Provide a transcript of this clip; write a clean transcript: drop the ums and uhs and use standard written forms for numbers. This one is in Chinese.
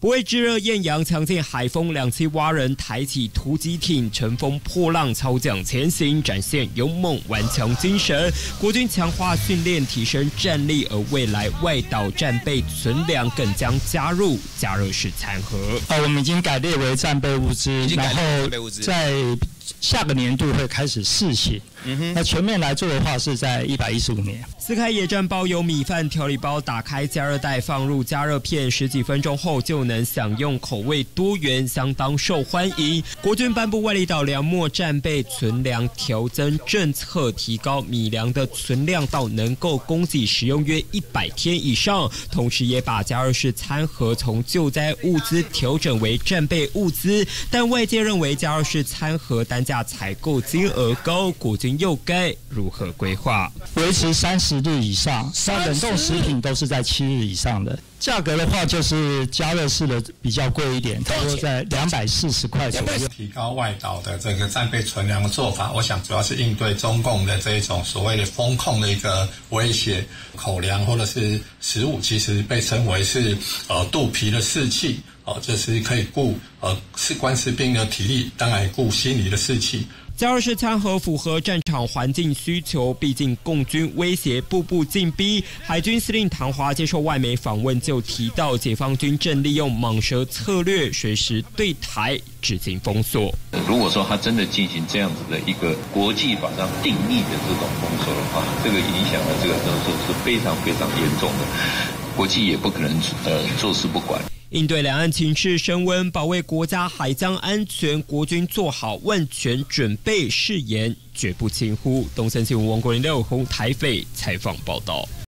不畏炙热艳阳，强劲海风2栖蛙人抬起突击艇，乘风破浪超降前行，展现勇猛顽强精神。国军强化训练，提升战力，而未来外岛战备存粮更将加入加热式餐盒。 我们已经改列为战备物资，然后在下个年度会开始试行。那全面来做的话，是在115年。 撕开野战包，有米饭、调理包，打开加热袋，放入加热片，10几分钟后就能享用，口味多元，相当受欢迎。国军颁布外里岛粮秣战备存粮调增政策，提高米粮的存量到能够供给食用约100天以上，同时也把加热式餐盒从救灾物资调整为战备物资。但外界认为加热式餐盒单价采购金额高，国军又该如何规划？ 维持30日以上，那冷冻食品都是在7日以上的。价格的话，就是加热式的比较贵一点，差不多在240块左右。 提高外岛的这个战备存粮的做法，我想主要是应对中共的这一种所谓的风控的一个威胁。口粮或者是食物，其实被称为是肚皮的士气，就是可以顾官士兵的体力，当然顾心理的士气。 加热式餐盒符合战场环境需求，毕竟共军威胁步步进逼。海军司令唐华接受外媒访问就提到，解放军正利用蟒蛇策略，随时对台至今封锁。 如果说他真的进行这样子的一个国际法上定义的这种封锁的话，这个影响的这个是非常非常严重的，国际也不可能坐视不管。 应对两岸情势升温，保卫国家海疆安全，国军做好万全准备，誓言绝不轻忽。东森新闻王国林、廖永宏台北采访报道。